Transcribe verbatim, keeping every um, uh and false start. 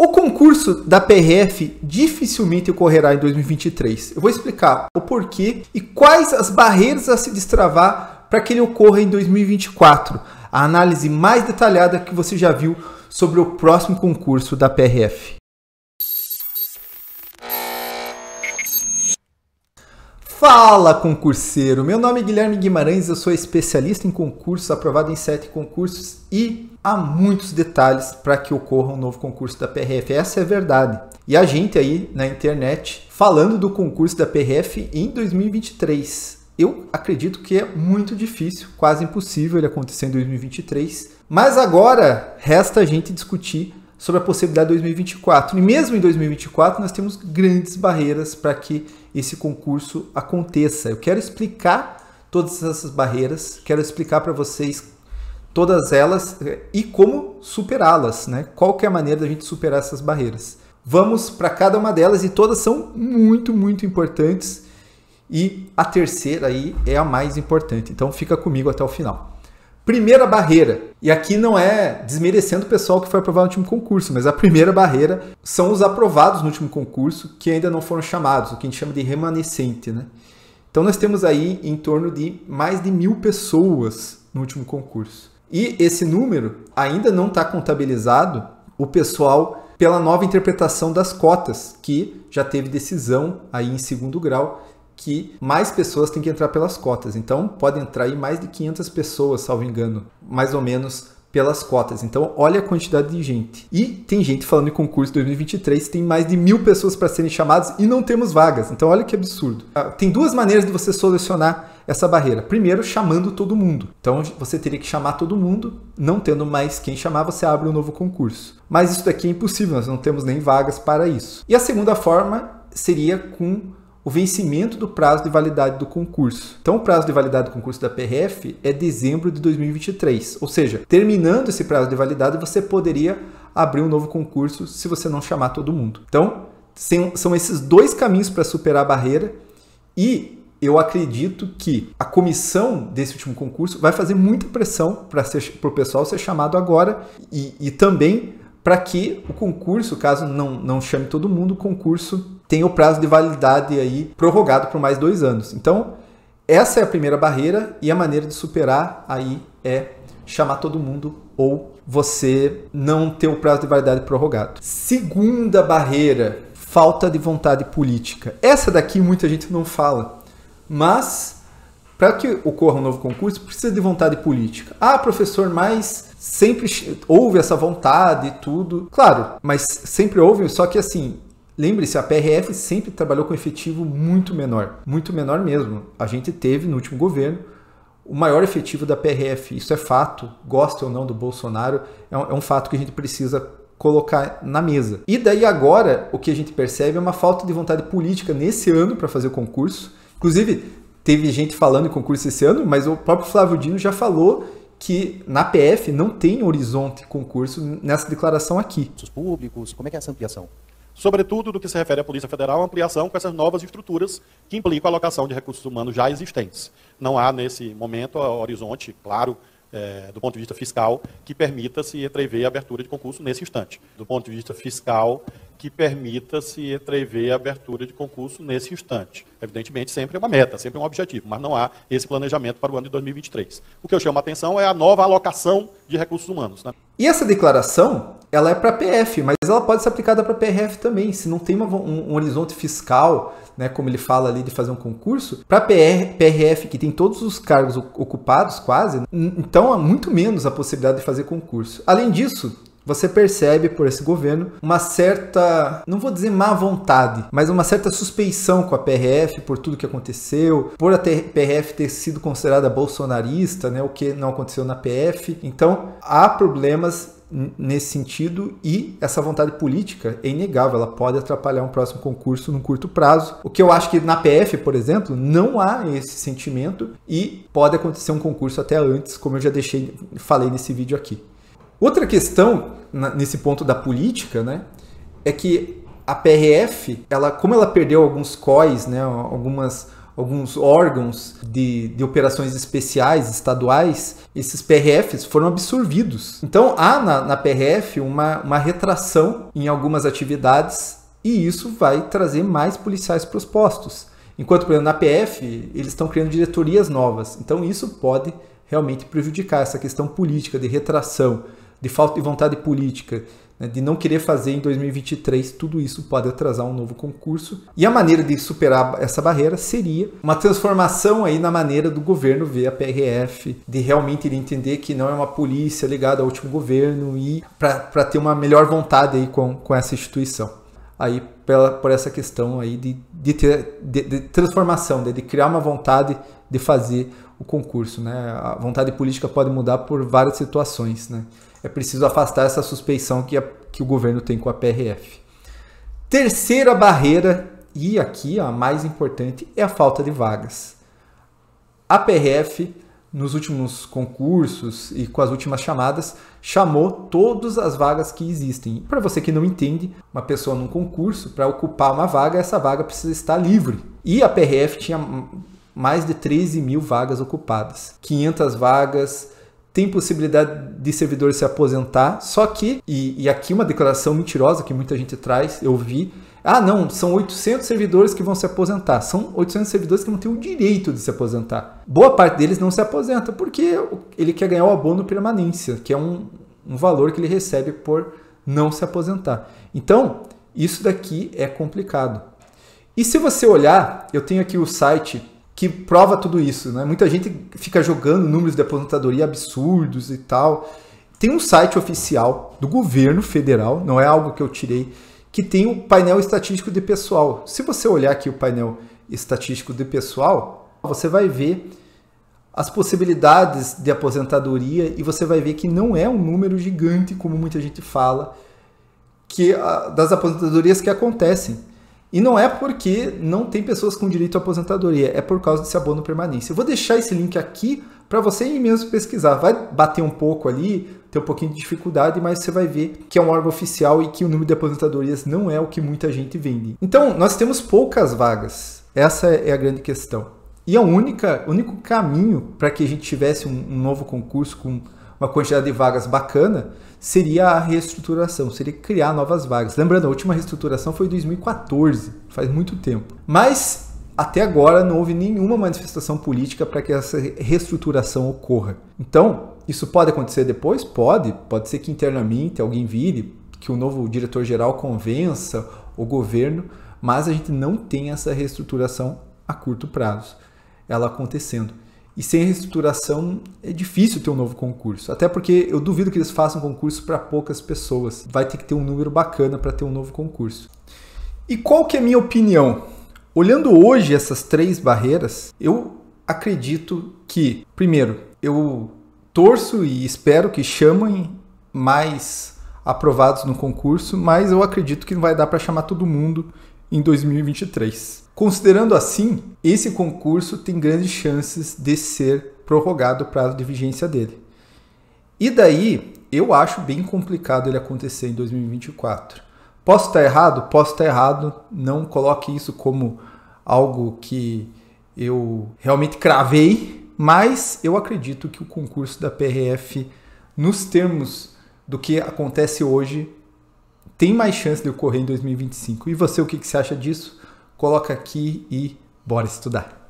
O concurso da P R F dificilmente ocorrerá em dois mil e vinte e três. Eu vou explicar o porquê e quais as barreiras a se destravar para que ele ocorra em dois mil e vinte e quatro. A análise mais detalhada que você já viu sobre o próximo concurso da P R F. Fala, concurseiro! Meu nome é Guilherme Guimarães, eu sou especialista em concursos, aprovado em sete concursos e há muitos detalhes para que ocorra um novo concurso da P R F. Essa é a verdade. E a gente aí na internet falando do concurso da P R F em dois mil e vinte e três. Eu acredito que é muito difícil, quase impossível ele acontecer em dois mil e vinte e três. Mas agora resta a gente discutir sobre a possibilidade de dois mil e vinte e quatro. E mesmo em dois mil e vinte e quatro nós temos grandes barreiras para que esse concurso aconteça. Eu quero explicar todas essas barreiras, quero explicar para vocês todas elas e como superá-las, né? Qual que é a maneira da gente superar essas barreiras. Vamos para cada uma delas e todas são muito, muito importantes e a terceira aí é a mais importante. Então fica comigo até o final. Primeira barreira, e aqui não é desmerecendo o pessoal que foi aprovado no último concurso, mas a primeira barreira são os aprovados no último concurso que ainda não foram chamados, o que a gente chama de remanescente, né? Então nós temos aí em torno de mais de mil pessoas no último concurso. E esse número ainda não está contabilizado o pessoal pela nova interpretação das cotas, que já teve decisão aí em segundo grau, que mais pessoas têm que entrar pelas cotas. Então, pode entrar aí mais de quinhentas pessoas, salvo engano, mais ou menos pelas cotas. Então, olha a quantidade de gente. E tem gente falando em concurso dois mil e vinte e três, tem mais de mil pessoas para serem chamadas e não temos vagas. Então, olha que absurdo. Tem duas maneiras de você solucionar essa barreira. Primeiro, chamando todo mundo. Então, você teria que chamar todo mundo. Não tendo mais quem chamar, você abre um novo concurso. Mas isso daqui é impossível, nós não temos nem vagas para isso. E a segunda forma seria com o vencimento do prazo de validade do concurso. Então, o prazo de validade do concurso da P R F é dezembro de dois mil e vinte e três. Ou seja, terminando esse prazo de validade, você poderia abrir um novo concurso se você não chamar todo mundo. Então, são esses dois caminhos para superar a barreira e eu acredito que a comissão desse último concurso vai fazer muita pressão para o pessoal ser chamado agora e, e também para que o concurso, caso não, não chame todo mundo, o concurso tem o prazo de validade aí prorrogado por mais dois anos. Então, essa é a primeira barreira e a maneira de superar aí é chamar todo mundo ou você não ter o prazo de validade prorrogado. Segunda barreira, falta de vontade política. Essa daqui muita gente não fala, mas para que ocorra um novo concurso precisa de vontade política. Ah, professor, mas sempre houve essa vontade e tudo. Claro, mas sempre houve, só que assim, lembre-se, a P R F sempre trabalhou com efetivo muito menor, muito menor mesmo. A gente teve no último governo o maior efetivo da P R F, isso é fato, goste ou não do Bolsonaro, é um, é um fato que a gente precisa colocar na mesa. E daí agora, o que a gente percebe é uma falta de vontade política nesse ano para fazer o concurso. Inclusive, teve gente falando em concurso esse ano, mas o próprio Flávio Dino já falou que na P F não tem horizonte concurso nessa declaração aqui. Os públicos, como é que é essa ampliação? Sobretudo do que se refere à Polícia Federal, a ampliação com essas novas estruturas que implicam a alocação de recursos humanos já existentes. Não há, nesse momento, horizonte, claro, é, do ponto de vista fiscal, que permita se entrever a abertura de concurso nesse instante. Do ponto de vista fiscal, que permita se entrever a abertura de concurso nesse instante. Evidentemente, sempre é uma meta, sempre é um objetivo, mas não há esse planejamento para o ano de dois mil e vinte e três. O que eu chamo a atenção é a nova alocação de recursos humanos, né? E essa declaração, ela é para a P F, mas ela pode ser aplicada para a P R F também. Se não tem uma, um, um horizonte fiscal, né, como ele fala ali de fazer um concurso, para a P R F, que tem todos os cargos ocupados quase, então há muito menos a possibilidade de fazer concurso. Além disso, você percebe por esse governo uma certa, não vou dizer má vontade, mas uma certa suspeição com a P R F por tudo que aconteceu, por a P R F ter sido considerada bolsonarista, né, o que não aconteceu na P F. Então, há problemas nesse sentido e essa vontade política é inegável, ela pode atrapalhar um próximo concurso num curto prazo. O que eu acho que na P F, por exemplo, não há esse sentimento e pode acontecer um concurso até antes, como eu já deixei, falei nesse vídeo aqui. Outra questão nesse ponto da política, né, é que a P R F, ela, como ela perdeu alguns C O Is, né, algumas, alguns órgãos de, de operações especiais estaduais, esses P R Fs foram absorvidos. Então há na, na P R F uma, uma retração em algumas atividades e isso vai trazer mais policiais para os postos. Enquanto, por exemplo, na P F, eles estão criando diretorias novas. Então isso pode realmente prejudicar essa questão política, de retração, de falta de vontade política, né, de não querer fazer em dois mil e vinte e três, tudo isso pode atrasar um novo concurso. E a maneira de superar essa barreira seria uma transformação aí na maneira do governo ver a P R F, de realmente ele entender que não é uma polícia ligada ao último governo e para ter uma melhor vontade aí com, com essa instituição. Aí pela, por essa questão aí de, de, ter, de, de transformação, de, de criar uma vontade de fazer o concurso, né? A vontade política pode mudar por várias situações, né? É preciso afastar essa suspeição que, a, que o governo tem com a P R F. Terceira barreira, e aqui a mais importante, é a falta de vagas. A P R F, nos últimos concursos e com as últimas chamadas, chamou todas as vagas que existem. Para você que não entende, uma pessoa num concurso, para ocupar uma vaga, essa vaga precisa estar livre. E a P R F tinha mais de treze mil vagas ocupadas, quinhentas vagas. Tem possibilidade de servidor se aposentar, só que, e, e aqui uma declaração mentirosa que muita gente traz, eu vi, ah não, são oitocentos servidores que vão se aposentar, são oitocentos servidores que não têm o direito de se aposentar. Boa parte deles não se aposenta, porque ele quer ganhar o abono permanência, que é um, um valor que ele recebe por não se aposentar. Então, isso daqui é complicado. E se você olhar, eu tenho aqui o site que prova tudo isso, né? Muita gente fica jogando números de aposentadoria absurdos e tal. Tem um site oficial do governo federal, não é algo que eu tirei, que tem um painel estatístico de pessoal. Se você olhar aqui o painel estatístico de pessoal, você vai ver as possibilidades de aposentadoria e você vai ver que não é um número gigante, como muita gente fala, que das aposentadorias que acontecem. E não é porque não tem pessoas com direito à aposentadoria, é por causa desse abono permanência. Eu vou deixar esse link aqui para você ir mesmo pesquisar. Vai bater um pouco ali, ter um pouquinho de dificuldade, mas você vai ver que é um órgão oficial e que o número de aposentadorias não é o que muita gente vende. Então, nós temos poucas vagas. Essa é a grande questão. E a única, o único caminho para que a gente tivesse um, um novo concurso com uma quantidade de vagas bacana seria a reestruturação, seria criar novas vagas. Lembrando, a última reestruturação foi em dois mil e quatorze, faz muito tempo. Mas até agora não houve nenhuma manifestação política para que essa reestruturação ocorra. Então, isso pode acontecer depois? Pode. Pode ser que internamente alguém vire, que o novo diretor-geral convença o governo, mas a gente não tem essa reestruturação a curto prazo, ela acontecendo. E sem reestruturação é difícil ter um novo concurso. Até porque eu duvido que eles façam concurso para poucas pessoas. Vai ter que ter um número bacana para ter um novo concurso. E qual que é a minha opinião? Olhando hoje essas três barreiras, eu acredito que, primeiro, eu torço e espero que chamem mais aprovados no concurso, mas eu acredito que não vai dar para chamar todo mundo em dois mil e vinte e três. Considerando assim, esse concurso tem grandes chances de ser prorrogado o prazo de vigência dele. E daí, eu acho bem complicado ele acontecer em dois mil e vinte e quatro. Posso estar errado? Posso estar errado. Não coloque isso como algo que eu realmente cravei, mas eu acredito que o concurso da P R F, nos termos do que acontece hoje, tem mais chance de ocorrer em dois mil e vinte e cinco. E você, o que você acha disso? Coloca aqui e bora estudar.